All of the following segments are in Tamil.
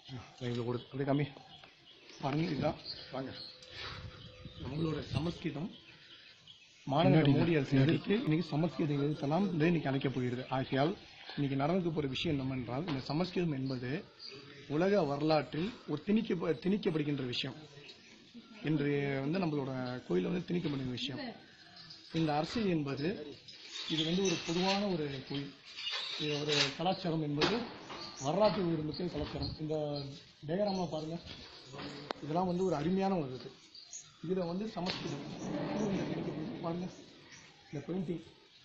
இதில் கொடு அப்படியே கம்மி பாருங்க. இதுதான் வாங்க நம்மளோட சமஸ்கிருதம் மாநில மோடி அரசு எதிர்த்து இன்னைக்கு சமஸ்கிருதம் எதிர்த்தெல்லாம் இன்னைக்கு அழைக்கப் போகிறது. ஆகையால் இன்னைக்கு நடந்து போகிற விஷயம் என்னவென்றால், இந்த சமஸ்கிருதம் என்பது உலக வரலாற்றில் ஒரு திணிக்கப்படுகின்ற விஷயம். இன்று நம்மளோட கோயிலில் திணிக்கப்படுகிற விஷயம். இந்த அரசியல் என்பது இது ஒரு பொதுவான ஒரு கோயில். இது ஒரு கலாச்சாரம் என்பது வரலாற்று உயிர்மிக்க கலாச்சாரம். இந்த டயக்ராமா பாருங்க, இதெல்லாம் ஒரு அருமையான ஒரு இது. இதில் சமஸ்கிருதம் பாருங்க, இந்த பெயிண்டிங்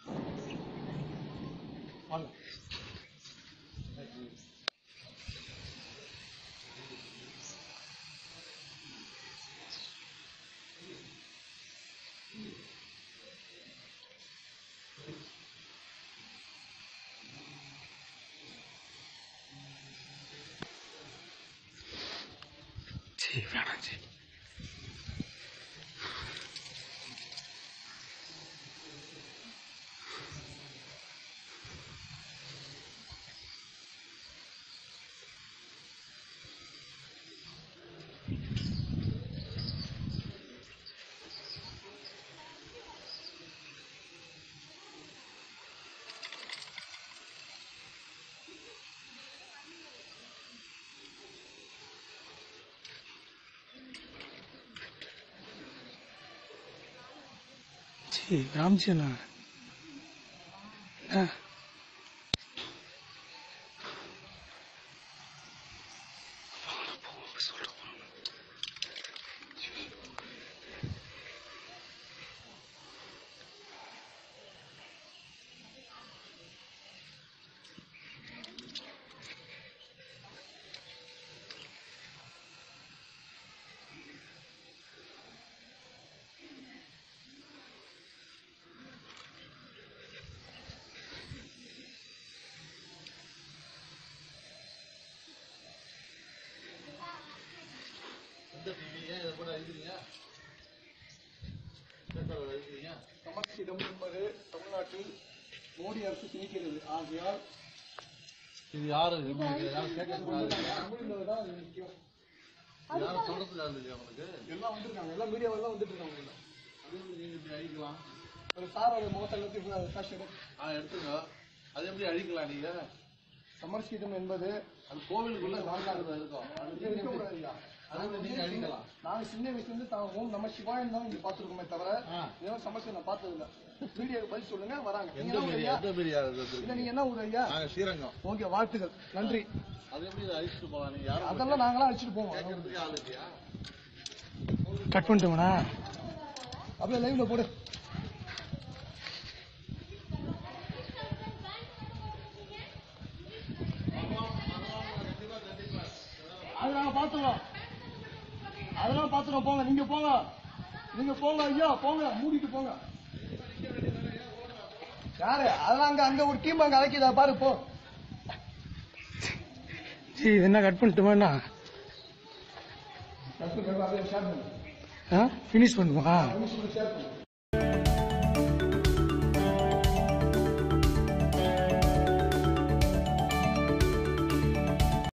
பாருங்க. வேணாம் சரி. राम जी ना சமஸ்கிருதம் என்பது தமிழ்நாட்டில் மோடி அரசு திணிக்கிறது. ஆகையால் இது யாரு எல்லாம் வந்துருக்காங்க, எல்லாம் மீடியாவெல்லாம் வந்துட்டு இருக்காங்க. அழிக்கலாம் ஒரு சாரோட முகத்தை எடுத்துங்க. அது எப்படி அழிக்கலாம்? நீங்க சமஸ்கிருதம் என்பது அது கோவிலுக்குள்ள இருக்கும். நாங்க சின்ன வயசுல இருந்து ஓம் நம சிவாயன் தான் இங்க பாத்துருக்கோமே தவிர இதெல்லாம் சமஸ்கிருதம் நான் பார்த்தது இல்ல. மீடியாவுக்கு பதில் சொல்லுங்க, வராங்க. நீங்க என்ன ஊர் ஐயா? ஸ்ரீரங்கம். ஓகே, வாழ்த்துக்கள், நன்றி. அது எப்படி அழிச்சிட்டு போலாம்? நீங்க அதெல்லாம் நாங்களாம் அழிச்சிட்டு போவோம். கட் பண்ணிட்டோம்னா அப்படியே லைவ்ல போடு. அது நாங்க பாத்துறோம், அதெல்லாம் பாத்துறோம். போங்க, நீங்க போங்க, நீங்க போங்க ஐயா, போங்க, மூடிட்டு போங்க. யாரு அதெல்லாம் அங்க ஒரு டீம் அங்க அழைக்குதா பாரு, போ. என்ன கட் பண்ணிட்டுமா? ஃபினிஷ் பண்ணுமா?